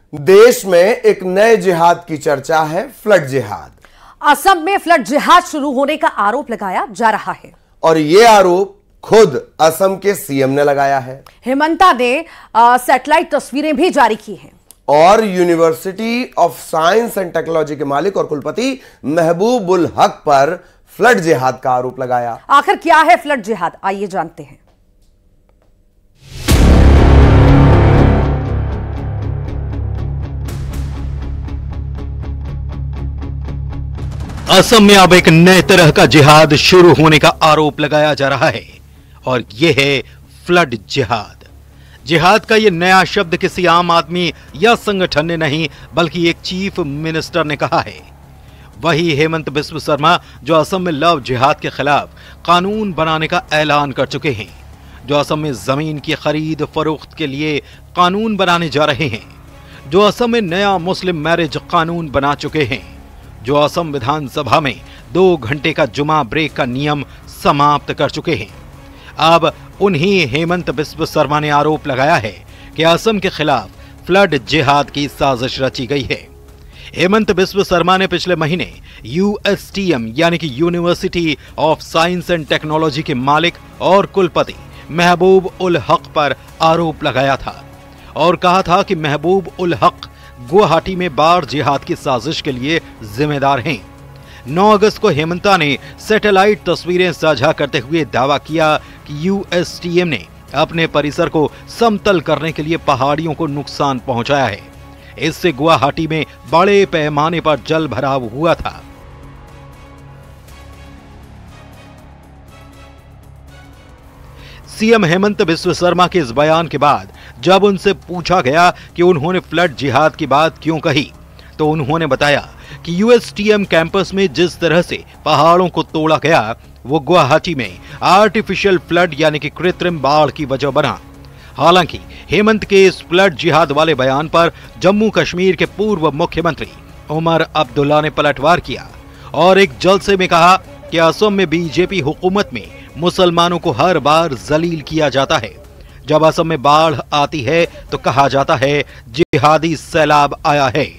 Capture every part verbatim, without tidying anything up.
देश में एक नए जिहाद की चर्चा है, फ्लड जिहाद। असम में फ्लड जिहाद शुरू होने का आरोप लगाया जा रहा है और यह आरोप खुद असम के सीएम ने लगाया है। हेमंता ने सैटेलाइट तस्वीरें भी जारी की हैं और university of science and technology के मालिक और कुलपति महबूब उल हक पर फ्लड जिहाद का आरोप लगाया। आखिर क्या है फ्लड जिहाद, आइए जानते हैं। असम में अब एक नए तरह का जिहाद शुरू होने का आरोप लगाया जा रहा है और यह है फ्लड जिहाद। जिहाद का यह नया शब्द किसी आम आदमी या संगठन ने नहीं बल्कि एक चीफ मिनिस्टर ने कहा है। वही हेमंत बिस्व शर्मा जो असम में लव जिहाद के खिलाफ कानून बनाने का ऐलान कर चुके हैं, जो असम में जमीन की खरीद फरोख्त के लिए कानून बनाने जा रहे हैं, जो असम में नया मुस्लिम मैरिज कानून बना चुके हैं, जो असम विधानसभा में दो घंटे का जुमा ब्रेक का नियम समाप्त कर चुके हैं। अब उन्हीं हेमंत बिस्व शर्मा ने आरोप लगाया है कि असम के खिलाफ फ्लड जिहाद की साजिश रची गई है। हेमंत बिस्व शर्मा ने पिछले महीने यूएसटीएम यानी कि university of science and technology के मालिक और कुलपति महबूब उल हक पर आरोप लगाया था और कहा था कि महबूब उल हक गुवाहाटी में बाढ़ जिहाद की साजिश के लिए जिम्मेदार हैं। नौ अगस्त को हेमंता ने सैटेलाइट तस्वीरें साझा करते हुए दावा किया कि यूएसटीएम ने अपने परिसर को समतल करने के लिए पहाड़ियों को नुकसान पहुंचाया है। इससे गुवाहाटी में बड़े पैमाने पर जल भराव हुआ था। सीएम हेमंत बिस्व शर्मा के इस बयान के बाद जब उनसे पूछा गया कि उन्होंने फ्लड जिहाद की बात क्यों कही, तो उन्होंने बताया कि यूएसटीएम कैंपस में जिस तरह से पहाड़ों को तोड़ा गया वो गुवाहाटी में आर्टिफिशियल फ्लड यानी कि कृत्रिम बाढ़ की वजह बना। हालांकि हेमंत के इस फ्लड जिहाद वाले बयान पर जम्मू कश्मीर के पूर्व मुख्यमंत्री उमर अब्दुल्ला ने पलटवार किया और एक जलसे में कहा कि असम में बीजेपी हुकूमत में मुसलमानों को हर बार जलील किया जाता है। जब असम में बाढ़ आती है तो कहा जाता है जिहादी सैलाब आया है।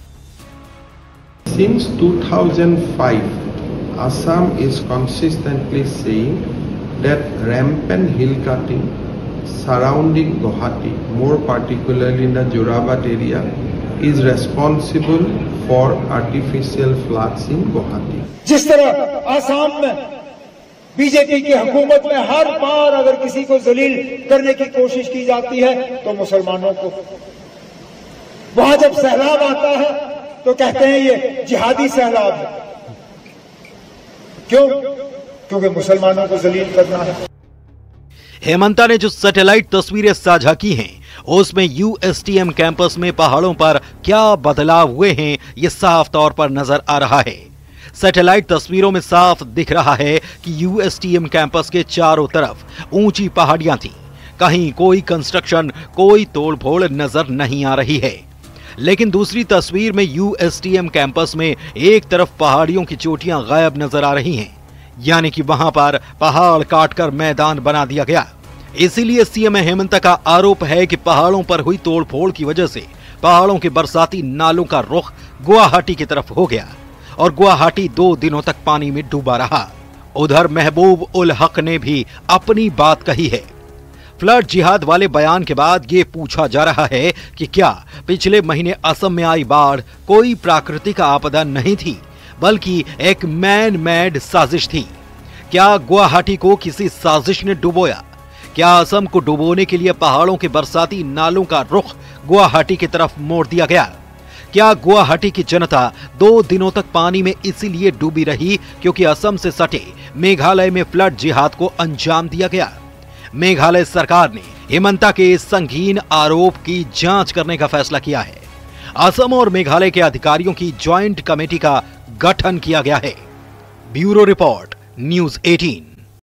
Since two thousand five, Assam is consistently saying that rampant hill cutting surrounding Guwahati, more particularly in the Jorabat area, is responsible for artificial floods in Guwahati. जिस तरह आसाम में बीजेपी की हुकूमत में हर बार अगर किसी को जलील करने की कोशिश की जाती है तो मुसलमानों को, वहां जब सैलाब आता है तो कहते हैं ये जिहादी सैलाब है। क्यों? क्योंकि मुसलमानों को जलील करना है। हेमंता ने जो सैटेलाइट तस्वीरें साझा की हैं, उसमें यूएसटीएम कैंपस में पहाड़ों पर क्या बदलाव हुए हैं ये साफ तौर पर नजर आ रहा है। सैटेलाइट तस्वीरों में साफ दिख रहा है कि यूएसटीएम कैंपस के चारों तरफ ऊंची पहाड़ियां थी। कहीं कोई कंस्ट्रक्शन, कोई तोड़फोड़ नजर नहीं आ रही है। लेकिन दूसरी तस्वीर में यूएसटीएम कैंपस में एक तरफ पहाड़ियों की चोटियां गायब नजर आ रही हैं, यानी कि वहां पर पहाड़ काटकर मैदान बना दिया गया। इसीलिए सीएम हेमंत का आरोप है कि पहाड़ों पर हुई तोड़फोड़ की वजह से पहाड़ों के बरसाती नालों का रुख गुवाहाटी की तरफ हो गया और गुवाहाटी दो दिनों तक पानी में डूबा रहा। उधर महबूब उल हक ने भी अपनी बात कही है। फ्लड जिहाद वाले बयान के बाद ये पूछा जा रहा है कि क्या पिछले महीने असम में आई बाढ़ कोई प्राकृतिक आपदा नहीं थी बल्कि एक मैन मेड साजिश थी? क्या गुवाहाटी को किसी साजिश ने डुबोया? क्या असम को डुबोने के लिए पहाड़ों के बरसाती नालों का रुख गुवाहाटी की तरफ मोड़ दिया गया? क्या गुवाहाटी की जनता दो दिनों तक पानी में इसीलिए डूबी रही क्योंकि असम से सटे मेघालय में फ्लड जिहाद को अंजाम दिया गया? मेघालय सरकार ने हेमंता के इस संगीन आरोप की जांच करने का फैसला किया है। असम और मेघालय के अधिकारियों की ज्वाइंट कमेटी का गठन किया गया है। ब्यूरो रिपोर्ट, न्यूज़ अठारह।